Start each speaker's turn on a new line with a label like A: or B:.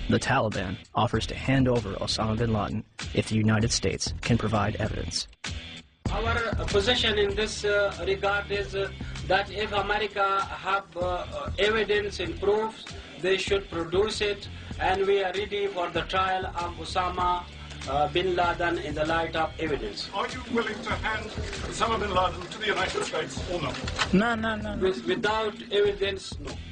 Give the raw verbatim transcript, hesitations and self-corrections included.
A: The Taliban offers to hand over Osama bin Laden if the United States can provide evidence.
B: Our position in this uh, regard is uh, that if America have uh, evidence and proofs, they should produce it, and we are ready for the trial of Osama uh, bin Laden in the light of evidence.
C: Are you willing to hand Osama bin Laden to the United States or not?
D: No, no, no. no.
B: With, without evidence, no.